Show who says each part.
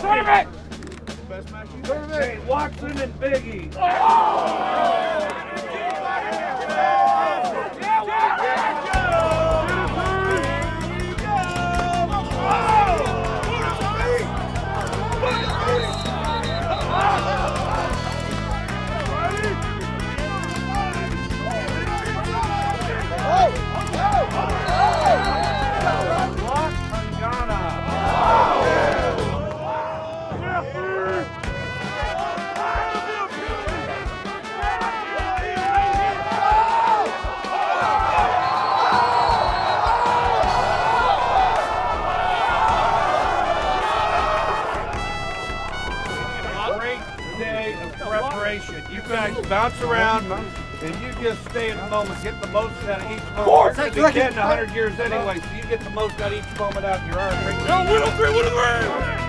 Speaker 1: Tournament!
Speaker 2: Best match you
Speaker 1: Hey, Watson and Biggie. You guys bounce around and you just stay in the moment, get the most out of each moment. You'll be dead in 100 years anyway, so you get the most out of each moment out in your arm.
Speaker 3: No, 103, 103!